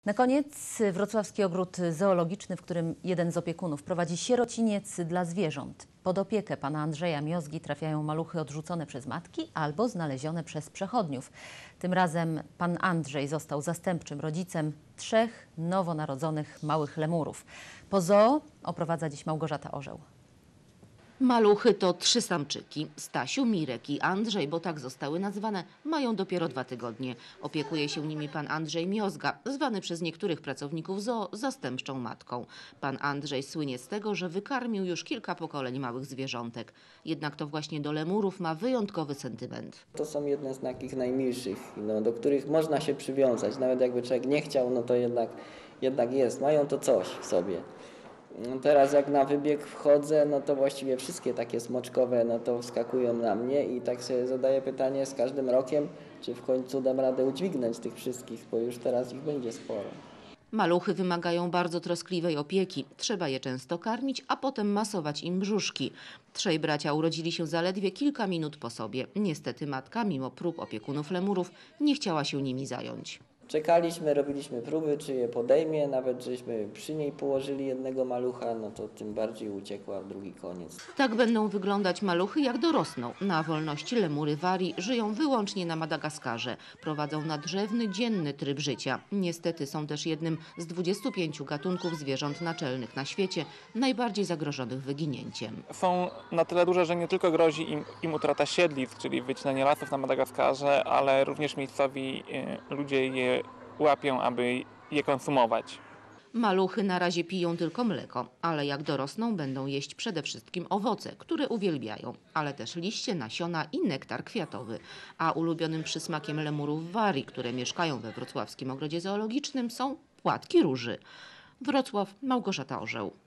Na koniec Wrocławski Ogród Zoologiczny, w którym jeden z opiekunów prowadzi sierociniec dla zwierząt. Pod opiekę pana Andrzeja Miozgi trafiają maluchy odrzucone przez matki albo znalezione przez przechodniów. Tym razem pan Andrzej został zastępczym rodzicem 3 nowonarodzonych małych lemurów. Po zoo oprowadza dziś Małgorzata Orzeł. Maluchy to 3 samczyki. Stasiu, Mirek i Andrzej, bo tak zostały nazwane, mają dopiero 2 tygodnie. Opiekuje się nimi pan Andrzej Miozga, zwany przez niektórych pracowników zoo zastępczą matką. Pan Andrzej słynie z tego, że wykarmił już kilka pokoleń małych zwierzątek. Jednak to właśnie do lemurów ma wyjątkowy sentyment. To są jedne z takich najmilszych, do których można się przywiązać. Nawet jakby człowiek nie chciał, no to jednak jest. Mają to coś w sobie. Teraz jak na wybieg wchodzę, no to właściwie wszystkie takie smoczkowe, no to wskakują na mnie i tak sobie zadaję pytanie z każdym rokiem, czy w końcu dam radę udźwignąć tych wszystkich, bo już teraz ich będzie sporo. Maluchy wymagają bardzo troskliwej opieki. Trzeba je często karmić, a potem masować im brzuszki. 3 bracia urodzili się zaledwie kilka minut po sobie. Niestety matka, mimo prób opiekunów lemurów, nie chciała się nimi zająć. Czekaliśmy, robiliśmy próby, czy je podejmie, nawet żeśmy przy niej położyli jednego malucha, no to tym bardziej uciekła w drugi koniec. Tak będą wyglądać maluchy, jak dorosną. Na wolności lemury warii żyją wyłącznie na Madagaskarze. Prowadzą nadrzewny, dzienny tryb życia. Niestety są też jednym z 25 gatunków zwierząt naczelnych na świecie, najbardziej zagrożonych wyginięciem. Są na tyle duże, że nie tylko grozi im utrata siedlisk, czyli wycinanie lasów na Madagaskarze, ale również miejscowi ludzie je łapią, aby je konsumować. Maluchy na razie piją tylko mleko, ale jak dorosną, będą jeść przede wszystkim owoce, które uwielbiają, ale też liście, nasiona i nektar kwiatowy. A ulubionym przysmakiem lemurów warii, które mieszkają we Wrocławskim Ogrodzie Zoologicznym, są płatki róży. Wrocław, Małgorzata Orzeł.